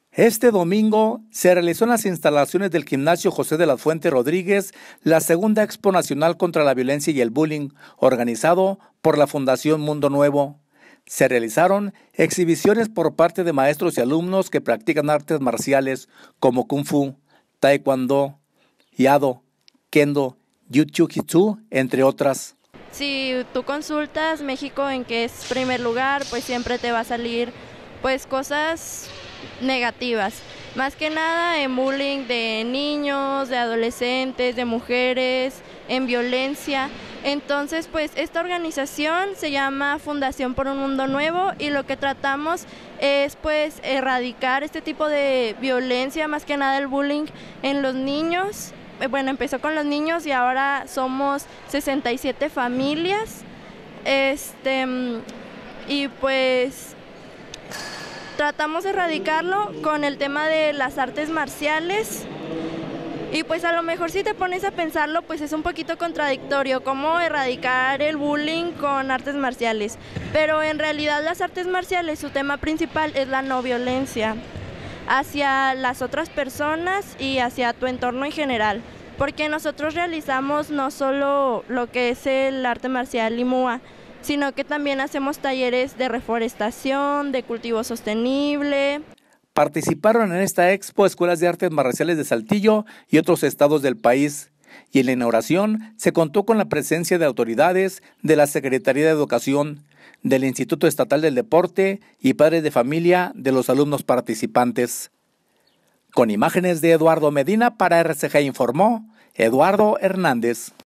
Este domingo se realizó en las instalaciones del Gimnasio José de las Fuentes Rodríguez la segunda Expo Nacional contra la Violencia y el Bullying, organizado por la Fundación Mundo Nuevo. Se realizaron exhibiciones por parte de maestros y alumnos que practican artes marciales como Kung Fu, Taekwondo, Iado, Kendo, Jiu-Jitsu, entre otras. Si tú consultas México en que es primer lugar, pues siempre te va a salir pues cosas negativas. Más que nada en bullying de niños, de adolescentes, de mujeres, en violencia. Entonces, pues esta organización se llama Fundación por un Mundo Nuevo y lo que tratamos es pues erradicar este tipo de violencia, más que nada el bullying en los niños. Bueno, empezó con los niños y ahora somos 67 familias. Y pues tratamos de erradicarlo con el tema de las artes marciales. Y pues a lo mejor si te pones a pensarlo, pues es un poquito contradictorio cómo erradicar el bullying con artes marciales. Pero en realidad las artes marciales, su tema principal es la no violencia hacia las otras personas y hacia tu entorno en general. Porque nosotros realizamos no solo lo que es el arte marcial Limúa, sino que también hacemos talleres de reforestación, de cultivo sostenible. Participaron en esta expo escuelas de artes marciales de Saltillo y otros estados del país, y en la inauguración se contó con la presencia de autoridades de la Secretaría de Educación, del Instituto Estatal del Deporte y padres de familia de los alumnos participantes. Con imágenes de Eduardo Medina para RCG informó Eduardo Hernández.